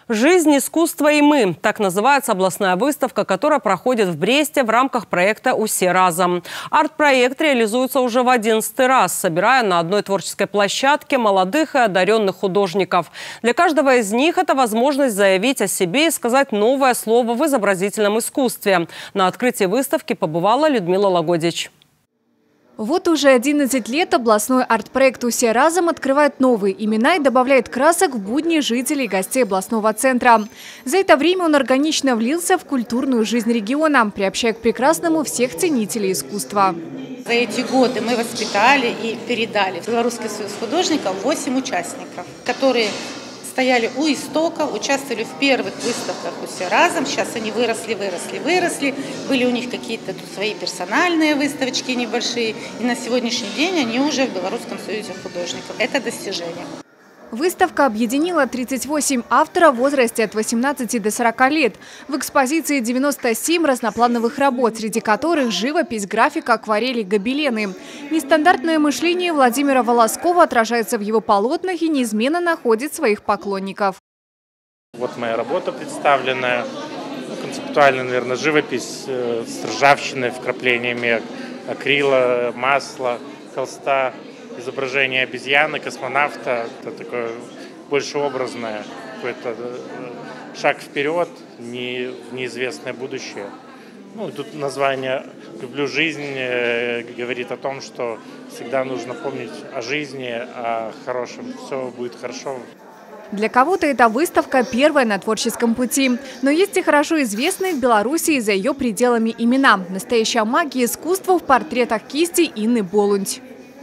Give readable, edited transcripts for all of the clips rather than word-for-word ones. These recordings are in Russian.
«Жизнь, искусство и мы» – так называется областная выставка, которая проходит в Бресте в рамках проекта «Усе разом». Арт-проект реализуется уже в 11-й раз, собирая на одной творческой площадке молодых и одаренных художников. Для каждого из них это возможность заявить о себе и сказать новое слово в изобразительном искусстве. На открытии выставки побывала Людмила Лагодич. Вот уже 11 лет областной арт-проект «Усе разом» открывает новые имена и добавляет красок в будни жителей и гостей областного центра. За это время он органично влился в культурную жизнь региона, приобщая к прекрасному всех ценителей искусства. За эти годы мы воспитали и передали в Белорусский союз художников 8 участников, которые стояли у истока, участвовали в первых выставках «Усе разом». Сейчас они выросли. Были у них какие-то тут свои персональные выставочки небольшие. И на сегодняшний день они уже в Белорусском союзе художников. Это достижение. Выставка объединила 38 авторов в возрасте от 18 до 40 лет. В экспозиции 97 разноплановых работ, среди которых живопись, графика, акварели, гобелены. Нестандартное мышление Владимира Волоскова отражается в его полотнах и неизменно находит своих поклонников. Вот моя работа представленная. Концептуально, наверное, живопись с ржавчиной, вкраплениями акрила, масла, холста. Изображение обезьяны, космонавта, это такое больше образное, какой-то шаг вперед, в неизвестное будущее. Ну, тут название «Люблю жизнь» говорит о том, что всегда нужно помнить о жизни, о хорошем, все будет хорошо. Для кого-то эта выставка первая на творческом пути. Но есть и хорошо известные в Беларуси и за ее пределами имена. Настоящая магия искусства в портретах кисти Инны Болундь.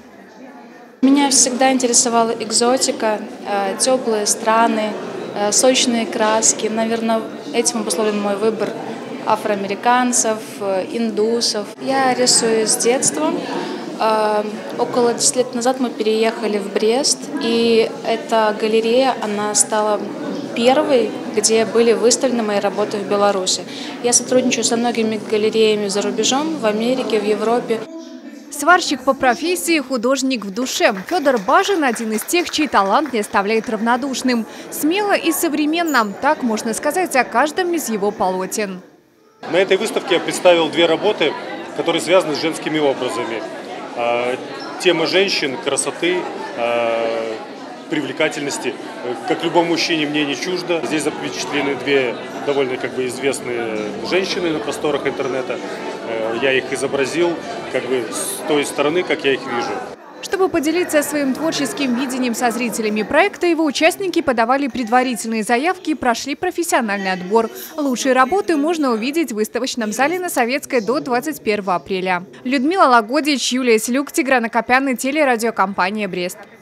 Меня всегда интересовала экзотика, теплые страны, сочные краски. Наверное, этим обусловлен мой выбор афроамериканцев, индусов. Я рисую с детства. Около 10 лет назад мы переехали в Брест, и эта галерея, она стала первой, где были выставлены мои работы в Беларуси. Я сотрудничаю со многими галереями за рубежом, в Америке, в Европе. Сварщик по профессии, художник в душе. Федор Бажин – один из тех, чей талант не оставляет равнодушным. Смело и современно. Так можно сказать о каждом из его полотен. На этой выставке я представил 2 работы, которые связаны с женскими образами. Тема женщин, красоты, привлекательности. Как любому мужчине, мне не чуждо. Здесь запечатлены 2 довольно известные женщины на просторах интернета. Я их изобразил с той стороны, как я их вижу. Чтобы поделиться своим творческим видением со зрителями проекта, его участники подавали предварительные заявки и прошли профессиональный отбор. Лучшие работы можно увидеть в выставочном зале на Советской до 21 апреля. Людмила Лагодич, Юлия Селюк, Тигран Акопян, телерадиокомпания «Брест».